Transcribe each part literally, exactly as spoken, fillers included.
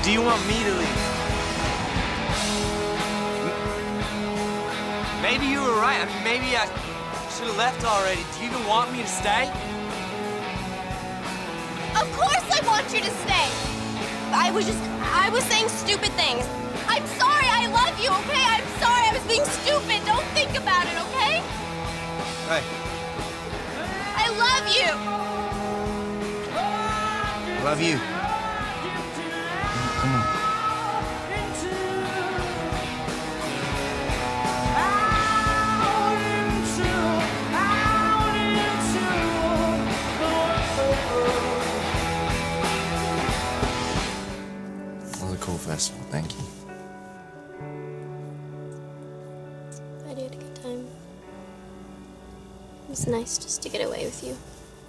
do you want me to leave? Maybe you were right. I mean, maybe I should have left already. Do you even want me to stay? Of course I want you to stay. I was just, I was saying stupid things. I'm sorry, I love you, okay? I'm sorry, I was being stupid. Don't think about it, okay? Hey. I love you. I love you. Come on. Festival. Thank you. I had a good time. It was nice just to get away with you.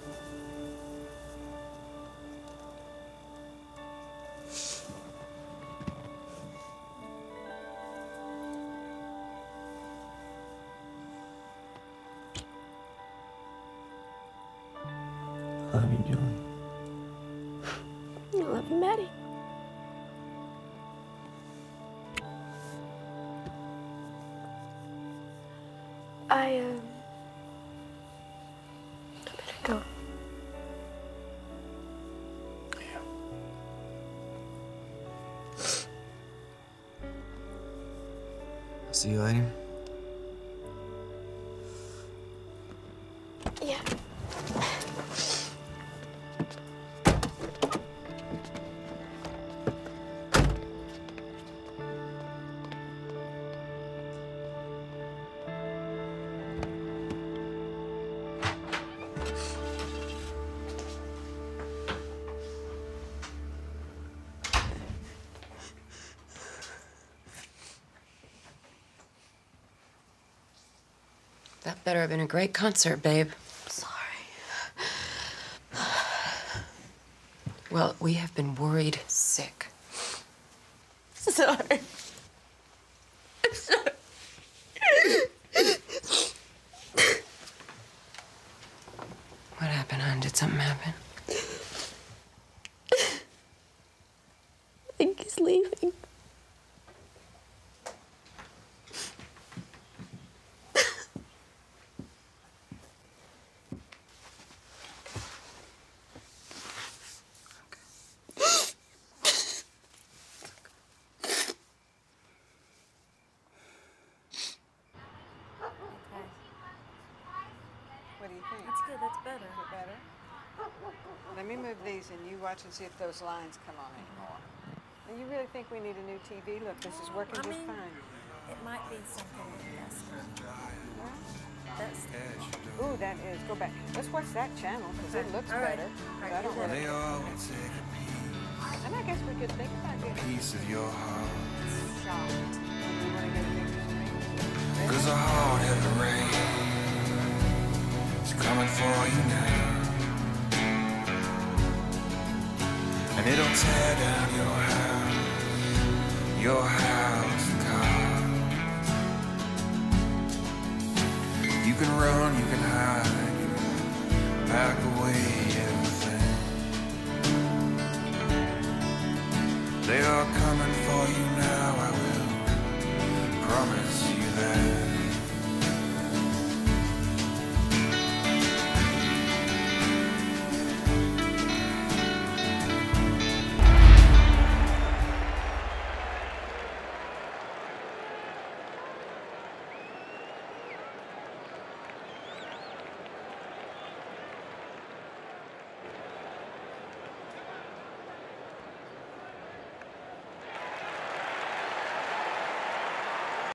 I love you, Dillon. I love you, Maddie. I, um... I better go. Yeah. I'll see you later. Yeah. That better have been a great concert, babe. Sorry. Well, we have been worried sick. Sorry. I'm sorry. What happened, hon? Did something happen? I think he's leaving. What do you think? That's good, that's better. Is it better? Let me move these and you watch and see if those lines come on anymore. And you really think we need a new T V? Look, this is working I just mean, fine. It might be something invested. That's Ooh, that is. Go back. Let's watch that channel because it looks All right. better. All right, I don't you're really. right. They all will take a piece, And I guess we could think about getting piece of your heart. shot. We want to get a bigger screen. Cause a hard heavy rain is coming for you now. And it'll tear down your house, your house of cards. You can run, you can hide, you can pack away everything. They are coming for you now, I will promise you.